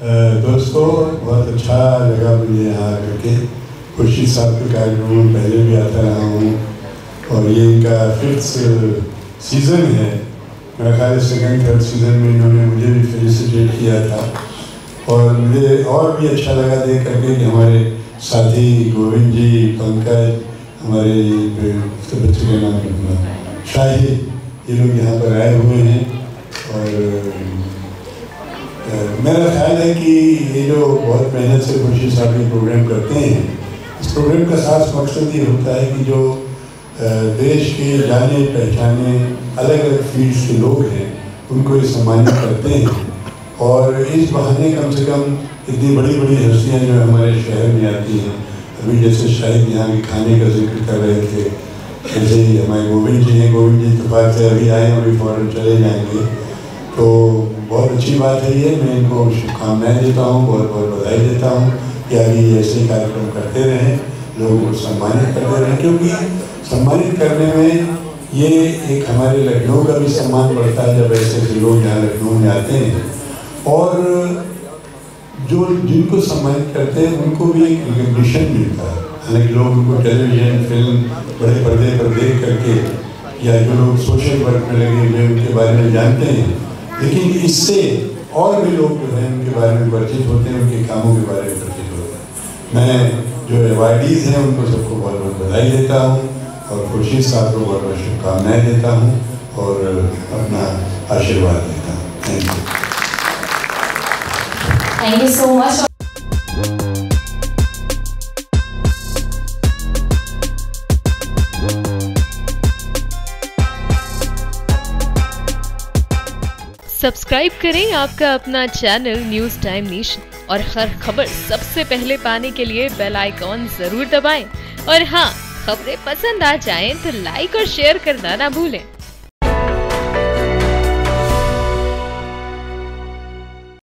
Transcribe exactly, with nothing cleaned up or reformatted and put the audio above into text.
दोस्तों, बहुत अच्छा लगा मुझे यहाँ करके। खुर्शीद साहब के कार्यक्रम में पहले भी आता रहा हूँ और ये इनका फिफ्थ सीज़न है। मेरा ख्याल सेकेंड थर्ड सीज़न में इन्होंने मुझे भी फेलिसिटेट किया था और मुझे और भी अच्छा लगा देख करके कि हमारे साथी गोविंद जी, पंकज, हमारे बच्चे का नाम शाहिद, ये लोग यहाँ पर आए हुए हैं। और मेरा ख्याल है कि ये जो बहुत मेहनत से खुर्शीद साहब ये प्रोग्राम करते हैं, इस प्रोग्राम का खास मकसद ये होता है कि जो देश के जाने पहचाने अलग अलग फील्ड के लोग हैं उनको ये सम्मानित करते हैं। और इस बहाने कम से कम इतनी बड़ी बड़ी हस्तियाँ जो हमारे शहर में आती हैं, अभी जैसे शायद यहाँ के खाने का जिक्र कर रहे थे, ऐसे ही हमारे गोविंद जी हैं। गोविंद जी इत्तेफाक से अभी आए और अभी फ़ौरन चले जाएंगे, तो बहुत अच्छी बात है ये। मैं इनको शुभकामनाएँ देता हूँ, बहुत बहुत बधाई देता हूँ कि आगे ऐसे ही कार्यक्रम करते रहें, लोगों को सम्मानित करते रहें, क्योंकि सम्मानित करने में ये एक हमारे लखनऊ का भी सम्मान बढ़ता है जब ऐसे ऐसे लोग यहाँ लखनऊ में आते हैं। और जो जिनको सम्मानित करते हैं उनको भी एक रिकग्निशन मिलता है। हालांकि लोग उनको टेलीविज़न, फिल्म, बड़े पर्दे पर देख करके या जो लोग सोशल वर्क में लगे हुए उनके बारे में जानते हैं, लेकिन इससे और भी लोग जो हैं उनके बारे में परिचित होते हैं, उनके कामों के बारे में परिचित होते हैं। मैं जो अवार्डीज़ हैं उनको सबको बहुत बहुत बधाई देता हूँ और खुर्शीद साहब को बहुत बहुत शुभकामनाएँ देता हूँ और अपना आशीर्वाद देता हूँ। Thank you thank you so much. Subscribe करें आपका अपना चैनल न्यूज़ टाइम नेशन और हर खबर सबसे पहले पाने के लिए बेल आइकॉन जरूर दबाएं। और हाँ, खबरें पसंद आ जाएं तो लाइक और शेयर करना ना भूलें।